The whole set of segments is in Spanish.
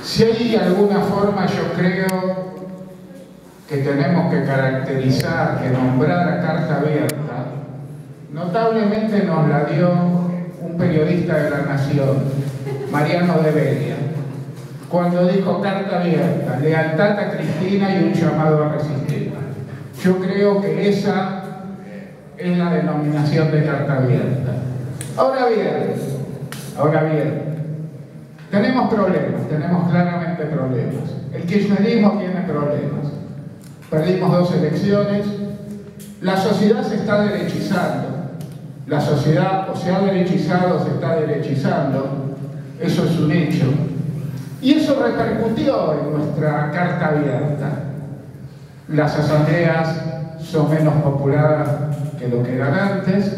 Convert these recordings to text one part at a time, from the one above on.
Si hay alguna forma, yo creo que tenemos que caracterizar, que nombrar a carta abierta, notablemente nos la dio un periodista de La Nación, Mariano de Beria, cuando dijo carta abierta, lealtad a Cristina y un llamado a resistir. Yo creo que esa es la denominación de carta abierta. Ahora bien, tenemos problemas, tenemos claramente problemas. El kirchnerismo tiene problemas. Perdimos 2 elecciones, la sociedad se está derechizando, la sociedad o se ha derechizado o se está derechizando, eso es un hecho. Y eso repercutió en nuestra carta abierta. Las asambleas son menos populares que lo que eran antes.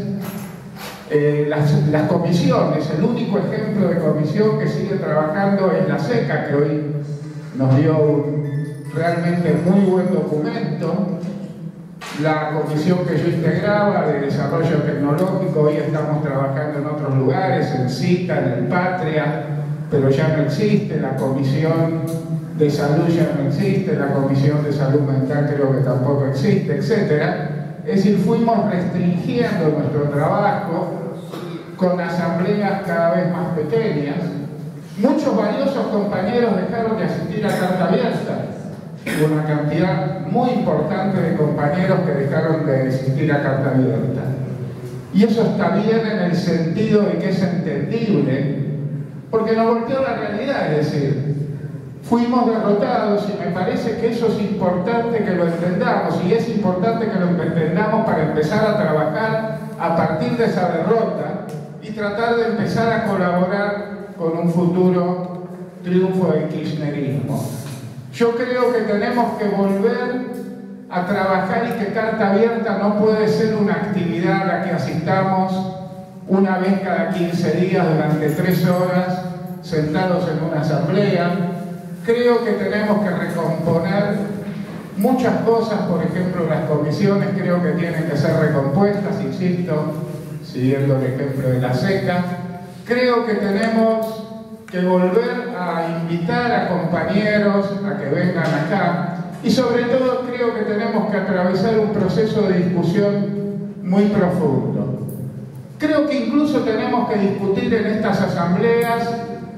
Las comisiones, el único ejemplo de comisión que sigue trabajando es la SECA, que hoy nos dio un realmente muy buen documento. La comisión que yo integraba de desarrollo tecnológico, hoy estamos trabajando en otros lugares, en CITA, en el Patria, pero ya no existe. La comisión de salud ya no existe, la comisión de salud mental creo que tampoco existe, etc. Es decir, fuimos restringiendo nuestro trabajo con asambleas cada vez más pequeñas. Muchos valiosos compañeros dejaron de asistir a carta abierta. Hubo una cantidad muy importante de compañeros que dejaron de asistir a carta abierta. Y eso está bien en el sentido de que es entendible, porque nos volteó la realidad, es decir, fuimos derrotados y me parece que eso es importante que lo entendamos, y es importante que lo entendamos para empezar a trabajar a partir de esa derrota y tratar de empezar a colaborar con un futuro triunfo del kirchnerismo. Yo creo que tenemos que volver a trabajar y que carta abierta no puede ser una actividad a la que asistamos una vez cada 15 días durante 3 horas sentados en una asamblea. Creo que tenemos que recomponer muchas cosas, por ejemplo, las comisiones creo que tienen que ser recompuestas, insisto, siguiendo el ejemplo de la SECA. Creo que tenemos que volver a invitar a compañeros a que vengan acá, y sobre todo creo que tenemos que atravesar un proceso de discusión muy profundo. Creo que incluso tenemos que discutir en estas asambleas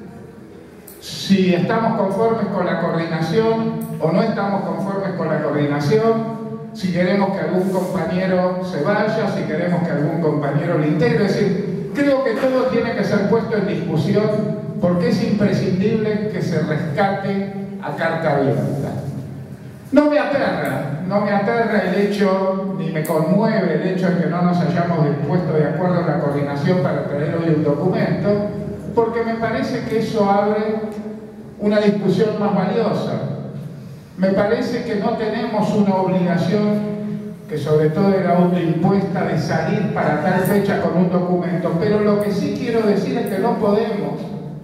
si estamos conformes con la coordinación o no estamos conformes con la coordinación, si queremos que algún compañero se vaya, si queremos que algún compañero lo integre. Es decir, creo que todo tiene que ser puesto en discusión porque es imprescindible que se rescate a carta abierta. No me aterra el hecho, ni me conmueve el hecho de que no nos hayamos puesto de acuerdo en la coordinación para traer hoy un documento, porque me parece que eso abre una discusión más valiosa. Me parece que no tenemos una obligación, que sobre todo era autoimpuesta, de salir para tal fecha con un documento, pero lo que sí quiero decir es que no podemos,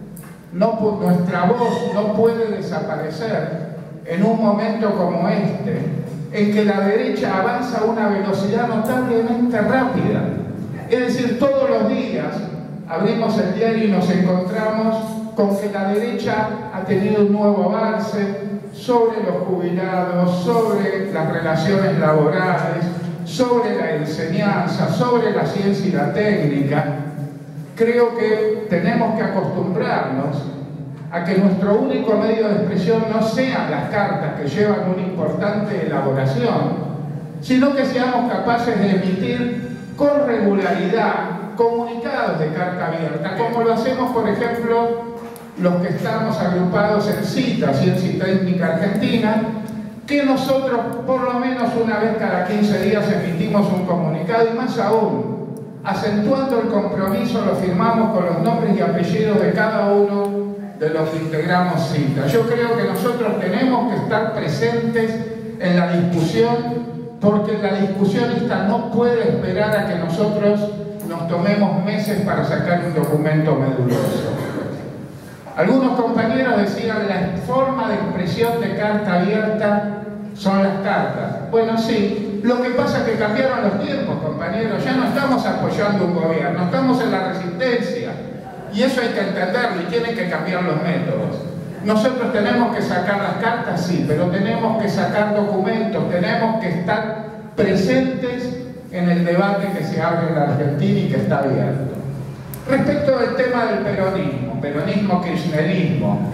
nuestra voz no puede desaparecer en un momento como este, en que la derecha avanza a una velocidad notablemente rápida. Es decir, todos los días abrimos el diario y nos encontramos con que la derecha ha tenido un nuevo avance sobre los jubilados, sobre las relaciones laborales, sobre la enseñanza, sobre la ciencia y la técnica. Creo que tenemos que acostumbrarnos a que nuestro único medio de expresión no sean las cartas que llevan una importante elaboración, sino que seamos capaces de emitir con regularidad comunicados de carta abierta, como lo hacemos, por ejemplo, los que estamos agrupados en CITA, Ciencia y Técnica Argentina, que nosotros por lo menos una vez cada 15 días emitimos un comunicado, y más aún, acentuando el compromiso, lo firmamos con los nombres y apellidos de cada uno de los que integramos CITA. Yo creo que nosotros tenemos que estar presentes en la discusión, porque la discusión esta no puede esperar a que nosotros nos tomemos meses para sacar un documento meduloso. Algunos compañeros decían la forma de expresión de carta abierta son las cartas. Bueno, sí, lo que pasa es que cambiaron los tiempos, compañeros. Ya no estamos apoyando un gobierno, estamos en la resistencia. Y eso hay que entenderlo, y tienen que cambiar los métodos. Nosotros tenemos que sacar las cartas, sí, pero tenemos que sacar documentos, tenemos que estar presentes en el debate que se abre en la Argentina y que está abierto. Respecto del tema del peronismo, peronismo-kirchnerismo,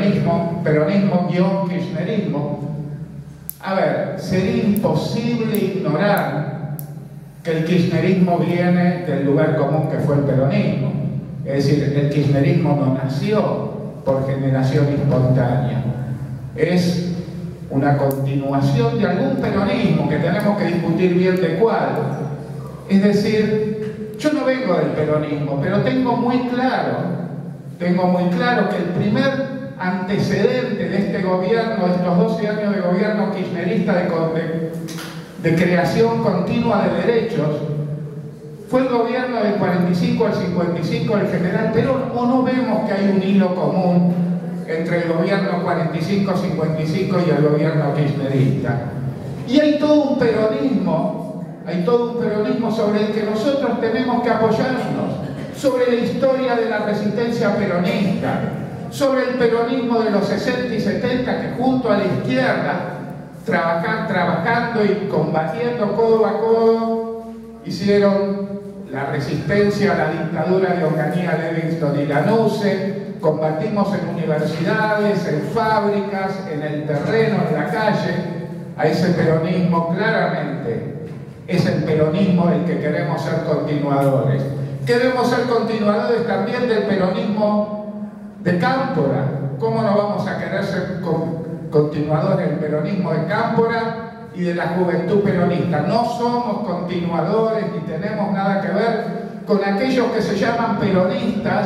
peronismo-kirchnerismo, a ver, sería imposible ignorar que el kirchnerismo viene del lugar común que fue el peronismo. Es decir, el kirchnerismo no nació por generación espontánea. Es una continuación de algún peronismo que tenemos que discutir bien de cuál. Es decir, yo no vengo del peronismo, pero tengo muy claro que el primer antecedente de este gobierno, de estos 12 años de gobierno kirchnerista de creación continua de derechos, fue el gobierno del 45 al 55 del general Perón. ¿O no vemos que hay un hilo común entre el gobierno 45-55 y el gobierno kirchnerista? Y hay todo un peronismo sobre el que nosotros tenemos que apoyarnos, sobre la historia de la resistencia peronista, sobre el peronismo de los 60 y 70 que junto a la izquierda, trabajando y combatiendo codo a codo, hicieron la resistencia a la dictadura de Onganía, Livingston y Lanusse. Combatimos en universidades, en fábricas, en el terreno, en la calle. A ese peronismo claramente es el peronismo del que queremos ser continuadores. Queremos ser continuadores también del peronismo de Cámpora. ¿Cómo no vamos a querer ser continuadores del peronismo de Cámpora y de la juventud peronista? No somos continuadores ni tenemos nada que ver con aquellos que se llaman peronistas,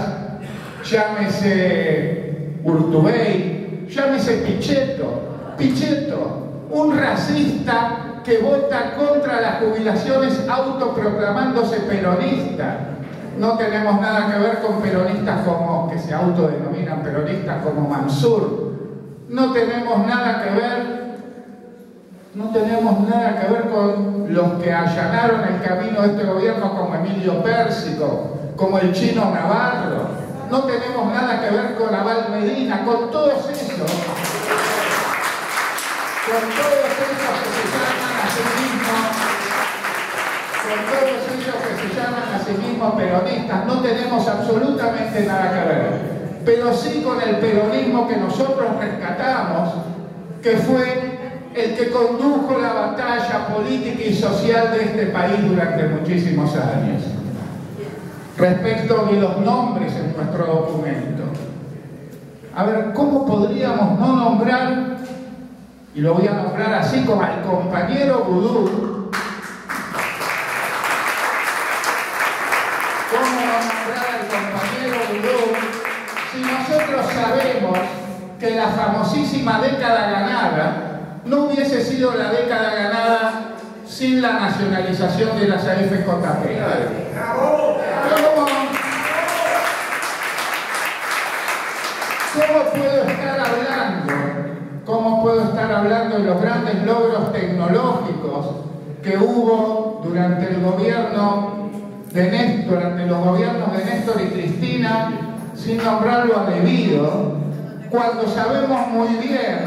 llámese Urtubey, llámese Pichetto, un racista que vota contra las jubilaciones autoproclamándose peronista. No tenemos nada que ver con peronistas que se autodenominan peronistas como Mansur. No tenemos nada que ver con los que allanaron el camino de este gobierno como Emilio Pérsico, como el Chino Navarro. No tenemos nada que ver con Abal Medina, con todos esos que se llaman a sí mismos peronistas. No tenemos absolutamente nada que ver, pero sí con el peronismo que nosotros rescatamos, que fue el que condujo la batalla política y social de este país durante muchísimos años. Respecto de los nombres en nuestro documento, a ver, ¿cómo podríamos no nombrar, y lo voy a nombrar así, como al compañero Vudú? ¿Cómo no nombrar al compañero Vudú si nosotros sabemos que la famosísima década ganada no hubiese sido la década ganada sin la nacionalización de las AFJP? ¿Cómo puedo estar hablando de los grandes logros tecnológicos que hubo durante los gobiernos de Néstor y Cristina sin nombrarlo a debido, cuando sabemos muy bien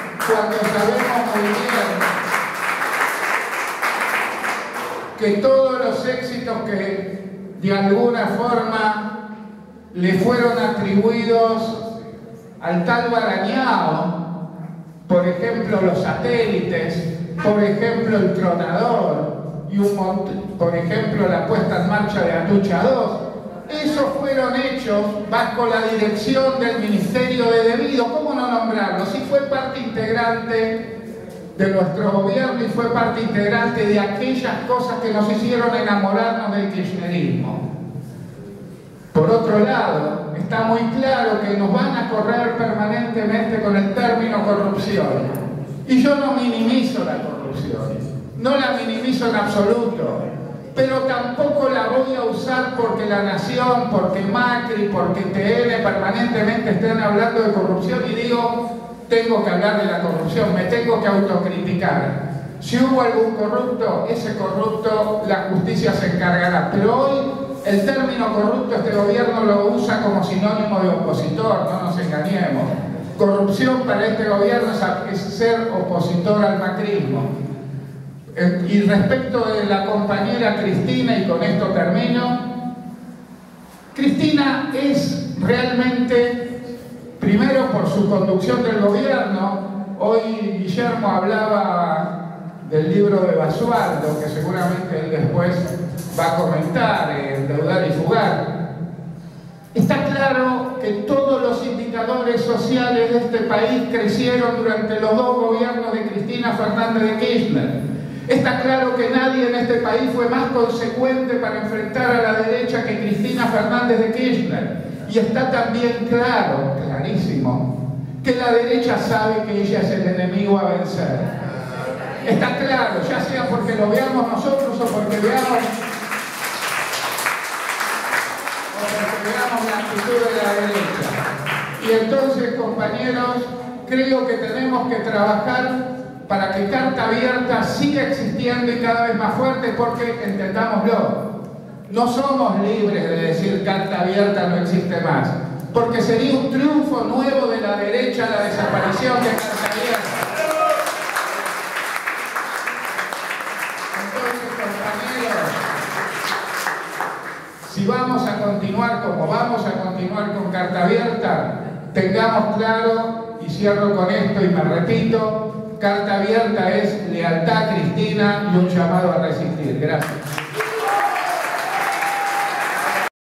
que todos los éxitos que de alguna forma le fueron atribuidos al tal Barañao, por ejemplo los satélites, por ejemplo el tronador y por ejemplo la puesta en marcha de Atucha 2, esos fueron hechos bajo la dirección del Ministerio de Debido. ¿Cómo no nombrarlo? Si fue parte integrante de nuestro gobierno y fue parte integrante de aquellas cosas que nos hicieron enamorarnos del kirchnerismo. Por otro lado, está muy claro que nos van a correr permanentemente con el término corrupción. Y yo no minimizo la corrupción, no la minimizo en absoluto, pero tampoco la voy a usar porque La Nación, porque Macri, porque TN permanentemente estén hablando de corrupción y digo, tengo que hablar de la corrupción, me tengo que autocriticar. Si hubo algún corrupto, ese corrupto la justicia se encargará. Pero hoy el término corrupto este gobierno lo usa como sinónimo de opositor, no nos engañemos. corrupción para este gobierno es ser opositor al macrismo. Y respecto de la compañera Cristina, y con esto termino, Cristina es realmente, primero por su conducción del gobierno. Hoy Guillermo hablaba del libro de Basualdo, que seguramente él después va a comentar, Endeudar y Fugar. Está claro que todos los indicadores sociales de este país crecieron durante los dos gobiernos de Cristina Fernández de Kirchner. Está claro que nadie en este país fue más consecuente para enfrentar a la derecha que Cristina Fernández de Kirchner. Y está también claro, clarísimo, que la derecha sabe que ella es el enemigo a vencer. Está claro, ya sea porque lo veamos nosotros o porque veamos la actitud de la derecha. Y entonces, compañeros, creo que tenemos que trabajar para que Carta Abierta siga existiendo y cada vez más fuerte, porque, entendámoslo, no somos libres de decir Carta Abierta no existe más, porque sería un triunfo nuevo de la derecha la desaparición de Carta Abierta. Si vamos a continuar como vamos a continuar con Carta Abierta, tengamos claro, y cierro con esto y me repito, Carta Abierta es lealtad cristina y un llamado a resistir. Gracias.